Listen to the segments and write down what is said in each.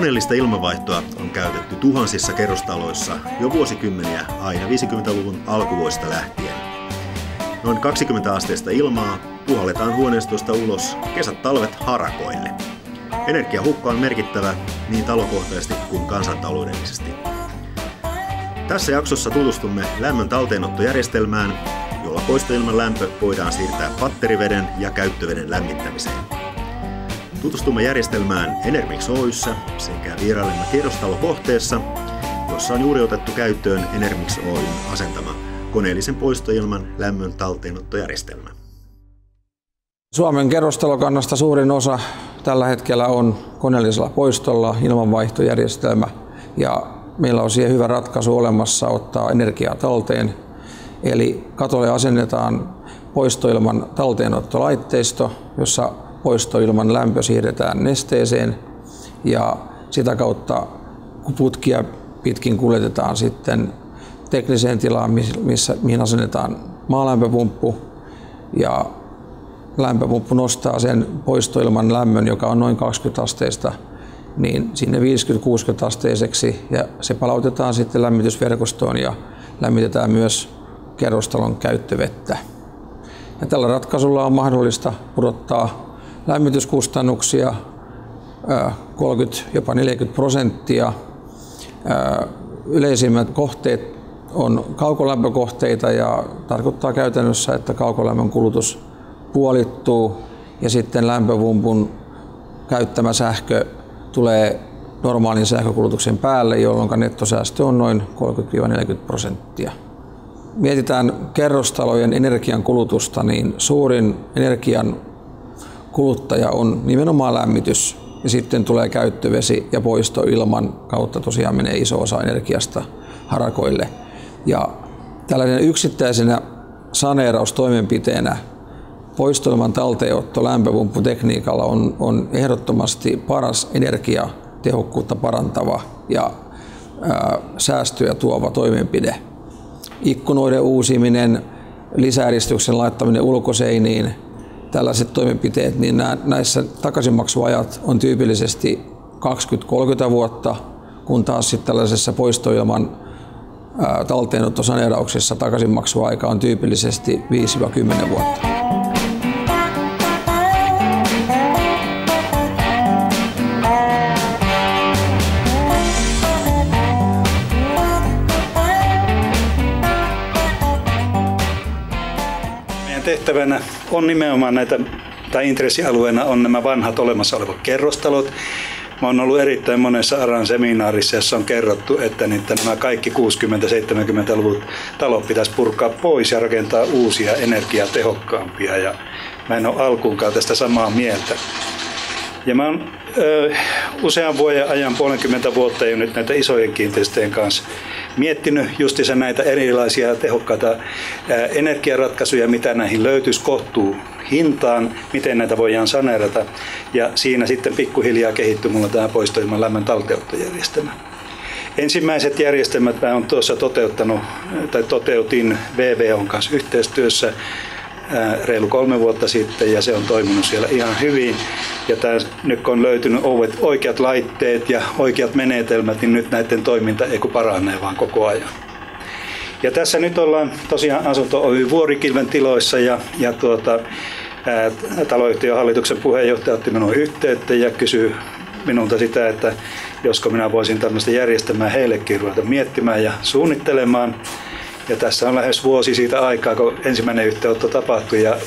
Koneellista ilmanvaihtoa on käytetty tuhansissa kerrostaloissa jo vuosikymmeniä aina 50-luvun alkuvuosista lähtien. Noin 20 asteista ilmaa puhalletaan huoneistosta ulos kesät-talvet harakoille. Energiahukka on merkittävä niin talokohtaisesti kuin kansantaloudellisesti. Tässä jaksossa tutustumme lämmön talteenottojärjestelmään, jolla poistoilman lämpö voidaan siirtää patteriveden ja käyttöveden lämmittämiseen. Tutustumme järjestelmään Enermix Oy:ssä sekä vierailemme kerrostalokohteessa, jossa on juuri otettu käyttöön Enermix Oyn asentama koneellisen poistoilman lämmön talteenottojärjestelmä. Suomen kerrostalokannasta suurin osa tällä hetkellä on koneellisella poistolla ilmanvaihtojärjestelmä ja meillä on siihen hyvä ratkaisu olemassa ottaa energiaa talteen. Eli katolle asennetaan poistoilman talteenottolaitteisto, jossa poistoilman lämpö siirretään nesteeseen ja sitä kautta putkia pitkin kuljetetaan sitten tekniseen tilaan, mihin asennetaan maalämpöpumppu ja lämpöpumppu nostaa sen poistoilman lämmön, joka on noin 20 asteista, niin sinne 50-60 asteiseksi ja se palautetaan sitten lämmitysverkostoon ja lämmitetään myös kerrostalon käyttövettä. Ja tällä ratkaisulla on mahdollista pudottaa lämmityskustannuksia 30–40%. Yleisimmät kohteet on kaukolämpökohteita ja tarkoittaa käytännössä, että kaukolämmön kulutus puolittuu ja sitten lämpöpumpun käyttämä sähkö tulee normaalin sähkökulutuksen päälle, jolloin nettosäästö on noin 30–40%. Mietitään kerrostalojen energian kulutusta, niin suurin energian kuluttaja on nimenomaan lämmitys ja sitten tulee käyttövesi ja poistoilman kautta tosiaan menee iso osa energiasta harakoille. Ja tällainen yksittäisenä saneeraustoimenpiteenä poistoilman talteenotto lämpöpumpputekniikalla on ehdottomasti paras energiatehokkuutta parantava ja säästöjä tuova toimenpide. Ikkunoiden uusiminen, lisäeristyksen laittaminen ulkoseiniin, tällaiset toimenpiteet, niin näissä takaisinmaksuajat on tyypillisesti 20–30 vuotta, kun taas sitten tällaisessa poistoilman talteenottosaneerauksessa takaisinmaksuaika on tyypillisesti 5–10 vuotta. Tehtävänä on nimenomaan tai intressialueena on nämä vanhat olemassa olevat kerrostalot. Mä oon ollut erittäin monessa ARAn seminaarissa, jossa on kerrottu, että nämä kaikki 60–70-luvut talot pitäisi purkaa pois ja rakentaa uusia energiatehokkaampia. Ja mä en ole alkuunkaan tästä samaa mieltä. Ja mä oon usean vuoden ajan, 30 vuotta jo nyt näitä isojen kiinteistöjen kanssa miettinyt justiinsa näitä erilaisia tehokkaita energiaratkaisuja, mitä näihin löytyisi kohtuu hintaan, miten näitä voidaan saneerata. Ja siinä sitten pikkuhiljaa kehittyi mulla tämä poistoilman lämmön talteenottojärjestelmä. Ensimmäiset järjestelmät mä oon tuossa toteutin VVOn kanssa yhteistyössä reilu 3 vuotta sitten ja se on toiminut siellä ihan hyvin. Ja nyt kun on löytynyt oikeat laitteet ja oikeat menetelmät, niin nyt näiden toiminta ei paranee vaan koko ajan. Ja tässä nyt ollaan tosiaan Asunto Oy Vuorikilven tiloissa ja taloyhtiön hallituksen puheenjohtaja otti minuun yhteyttä ja kysyi minulta sitä, että josko minä voisin tämmöistä järjestelmää heillekin ruveta miettimään ja suunnittelemaan. Ja tässä on lähes vuosi siitä aikaa, kun ensimmäinen yhteydenotto tapahtui ja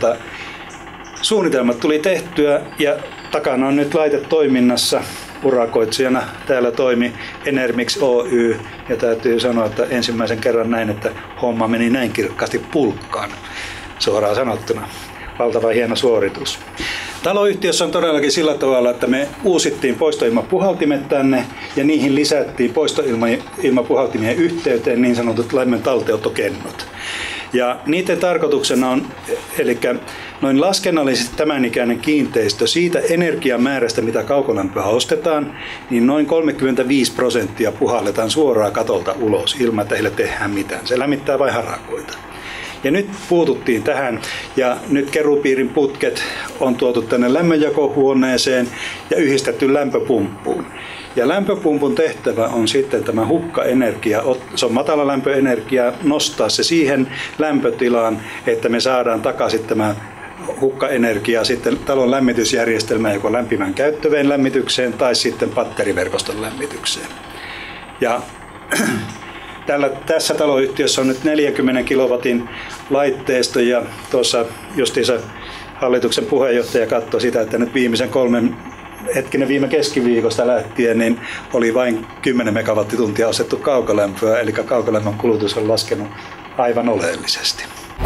suunnitelmat tuli tehtyä ja takana on nyt laite toiminnassa. Urakoitsijana täällä toimi Enermix Oy ja täytyy sanoa, että ensimmäisen kerran näin, että homma meni näin kirkkaasti pulkkaan, suoraan sanottuna. Valtava hieno suoritus. Taloyhtiössä on todellakin sillä tavalla, että me uusittiin poistoilmapuhaltimet tänne ja niihin lisättiin poistoilmapuhaltimien yhteyteen niin sanotut lämmön talteenottokennot. Ja niiden tarkoituksena on, eli noin laskennallisesti tämän ikäinen kiinteistö siitä energiamäärästä, mitä kaukolämpöä ostetaan, niin noin 35% puhalletaan suoraan katolta ulos ilman, että heille tehdään mitään. Se lämmittää vain harakoita. Ja nyt puututtiin tähän ja nyt kerupiirin putket on tuotu tänne lämmönjakohuoneeseen ja yhdistetty lämpöpumppuun. Ja lämpöpumpun tehtävä on sitten tämä hukkaenergia, se on matala lämpöenergia, nostaa se siihen lämpötilaan, että me saadaan takaisin tämä hukkaenergia sitten talon lämmitysjärjestelmään joko lämpimän käyttöveen lämmitykseen tai sitten patteriverkoston lämmitykseen. Ja tässä taloyhtiössä on nyt 40 kilowatin laitteisto ja tuossa justiinsa hallituksen puheenjohtaja katsoi sitä, että nyt viime keskiviikosta lähtien niin oli vain 10 megawattituntia ostettu kaukolämpöä, eli kaukolämmön kulutus on laskenut aivan oleellisesti.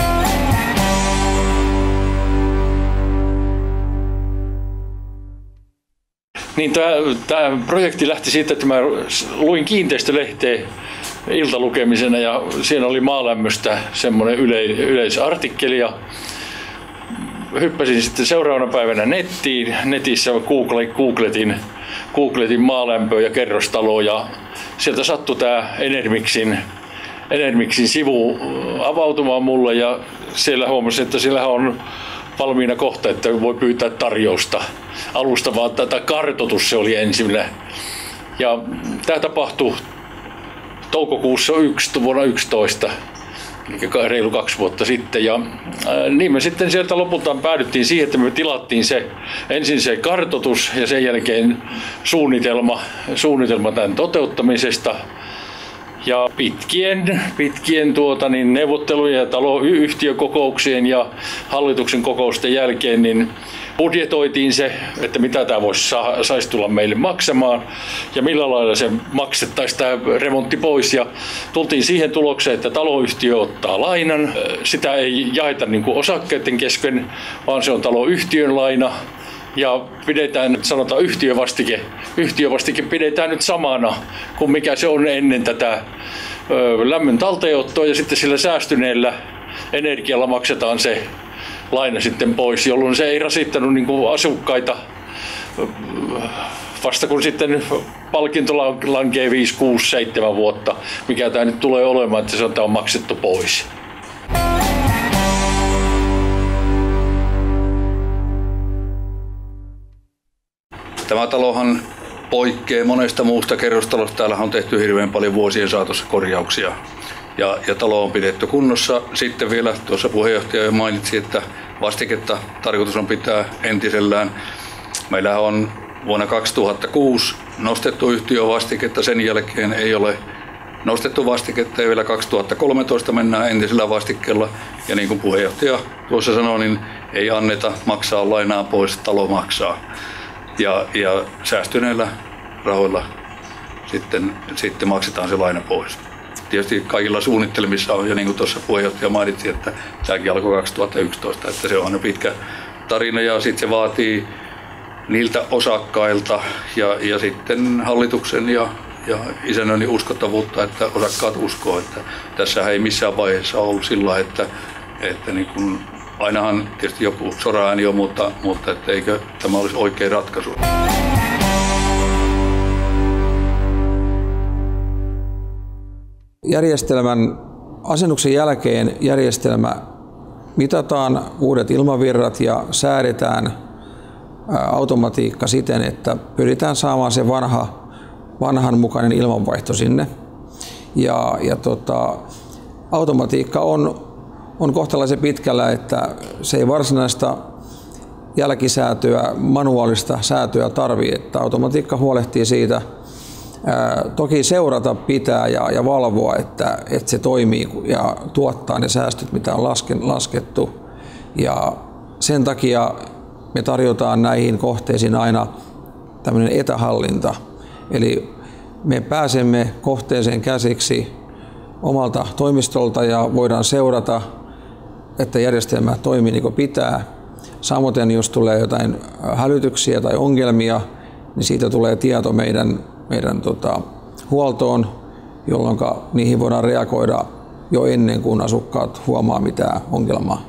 Niin tämä projekti lähti siitä, että mä luin kiinteistölehteä iltalukemisena ja siinä oli maalämmöstä semmoinen yleisartikkeli ja hyppäsin sitten seuraavana päivänä nettiin. Netissä googletin maalämpöä ja kerrostaloa ja sieltä sattui tämä Enermixin sivu avautumaan mulle ja siellä huomasin, että siellä on valmiina kohta, että voi pyytää tarjousta. Alustavaa tai kartoitus se oli ensimmäinen. Ja tämä tapahtui toukokuussa vuonna 2011, eli reilu 2 vuotta sitten. Ja niin me sitten sieltä lopulta päädyttiin siihen, että me tilattiin ensin se kartoitus ja sen jälkeen suunnitelma tämän toteuttamisesta. Ja pitkien neuvottelujen ja taloyhtiökokouksien ja hallituksen kokousten jälkeen niin budjetoitiin se, että mitä tämä saisi tulla meille maksamaan ja millä lailla se maksettaisiin tämä remontti pois. Ja tultiin siihen tulokseen, että taloyhtiö ottaa lainan. Sitä ei jaeta niin kuin osakkeiden kesken, vaan se on taloyhtiön laina. Ja pidetään, sanotaan yhtiövastike pidetään nyt samana kuin mikä se on ennen tätä lämmön talteenottoa ja sitten sillä säästyneellä energialla maksetaan se laina sitten pois, jolloin se ei rasittanut niin kuin asukkaita vasta kun sitten palkinto lankee 5, 6, 7 vuotta, mikä tämä nyt tulee olemaan, että se on maksettu pois. Tämä talohan poikkeaa monesta muusta kerrostalosta. Täällä on tehty hirveän paljon vuosien saatossa korjauksia ja talo on pidetty kunnossa. Sitten vielä tuossa puheenjohtaja jo mainitsi, että vastiketta tarkoitus on pitää entisellään. Meillä on vuonna 2006 nostettu yhtiövastiketta, sen jälkeen ei ole nostettu vastiketta ja vielä 2013 mennään entisellä vastikkeella. Ja niin kuin puheenjohtaja tuossa sanoi, niin ei anneta maksaa lainaa pois, talo maksaa. Ja säästyneillä rahoilla sitten maksetaan se laina pois. Tietysti kaikilla suunnittelemissa on, ja niin kuin tuossa puheenjohtaja mainitsi, että tämäkin alkoi 2011, että se on aina pitkä tarina ja sitten se vaatii niiltä osakkailta ja sitten hallituksen ja isännöinnin uskottavuutta, että osakkaat uskoo, että tässä ei missään vaiheessa ollut sillä, että niin kuin ainahan tietysti joku soraääni on, mutta eikö tämä olisi oikea ratkaisu. Asennuksen jälkeen järjestelmä mitataan uudet ilmavirrat ja säädetään automatiikka siten, että pyritään saamaan se vanhan mukainen ilmanvaihto sinne. Automatiikka on kohtalaisen pitkällä, että se ei varsinaista jälkisäätöä, manuaalista säätöä tarvitse, että automatiikka huolehtii siitä. Toki seurata pitää ja valvoa, että se toimii ja tuottaa ne säästöt, mitä on laskettu. Ja sen takia me tarjotaan näihin kohteisiin aina tämmöinen etähallinta. Eli me pääsemme kohteeseen käsiksi omalta toimistolta ja voidaan seurata, että järjestelmä toimii niin kuin pitää. Samoin jos tulee jotain hälytyksiä tai ongelmia, niin siitä tulee tieto meidän huoltoon, jolloin niihin voidaan reagoida jo ennen kuin asukkaat huomaa mitään ongelmaa.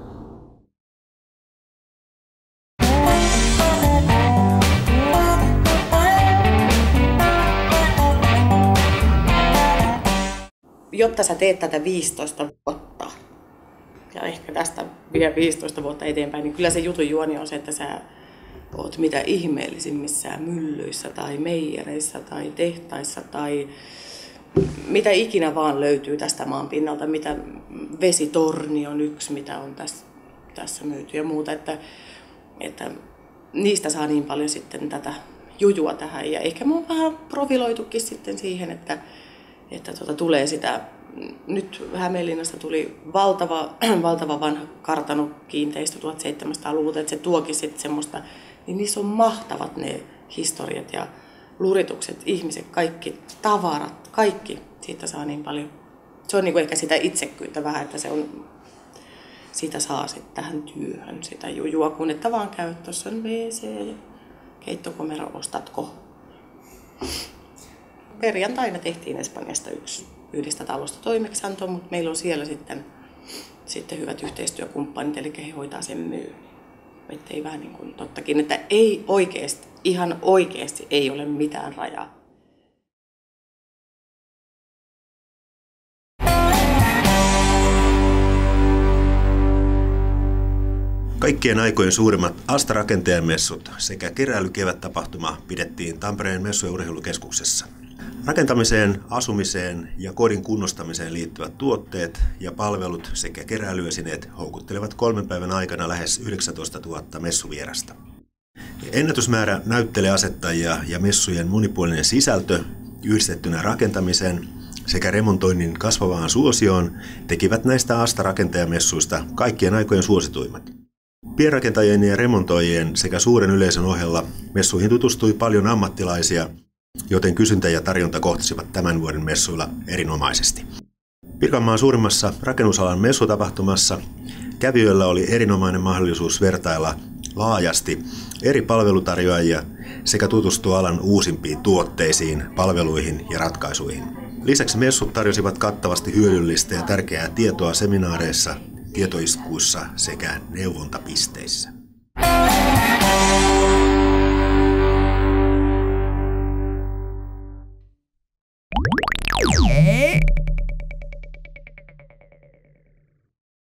Jotta sä teet tätä 15 vuotta ja ehkä tästä vielä 15 vuotta eteenpäin, niin kyllä se jutun juoni on se, että sä oot mitä ihmeellisimmissä myllyissä tai meijereissä tai tehtaissa tai mitä ikinä vaan löytyy tästä maan pinnalta, mitä vesitorni on yksi, mitä on tässä myyty ja muuta, että niistä saa niin paljon sitten tätä jujua tähän ja ehkä mä oon vähän profiloitukin sitten siihen, että tulee sitä. Nyt Hämeenlinnasta tuli valtava vanha kartanokiinteistö 1700-luvulta, että se tuokin sitten semmoista, niin niissä on mahtavat ne historiat ja luritukset, ihmiset, kaikki tavarat, kaikki. Siitä saa niin paljon. Se on niin kuin ehkä sitä itsekkyyttä vähän, että se on, siitä saa sitten tähän työhön sitä jujua, kun että vaan käy, tuossa on WC ja keittokomero, ostatko? Perjantaina tehtiin Espanjasta yhdestä talosta toimeksianto, mutta meillä on siellä sitten hyvät yhteistyökumppanit, eli he hoitaa sen myynnin. Että ei vähän niin kuin tottakin, että ei oikeasti, ihan oikeasti ei ole mitään rajaa. Kaikkien aikojen suurimmat Asta-rakentajamessut sekä keräilykevättapahtuma pidettiin Tampereen messu- ja urheilukeskuksessa. Rakentamiseen, asumiseen ja kodin kunnostamiseen liittyvät tuotteet ja palvelut sekä keräilyesineet houkuttelevat 3 päivän aikana lähes 19 000 messuvierasta. Ennätysmäärä näytteleasettajia ja messujen monipuolinen sisältö yhdistettynä rakentamiseen sekä remontoinnin kasvavaan suosioon tekivät näistä Asta-rakentajamessuista kaikkien aikojen suosituimmat. Pienrakentajien ja remontoijien sekä suuren yleisön ohella messuihin tutustui paljon ammattilaisia, joten kysyntä ja tarjonta kohtasivat tämän vuoden messuilla erinomaisesti. Pirkanmaan suurimmassa rakennusalan messutapahtumassa kävijöillä oli erinomainen mahdollisuus vertailla laajasti eri palvelutarjoajia sekä tutustua alan uusimpiin tuotteisiin, palveluihin ja ratkaisuihin. Lisäksi messut tarjosivat kattavasti hyödyllistä ja tärkeää tietoa seminaareissa, tietoiskuissa sekä neuvontapisteissä.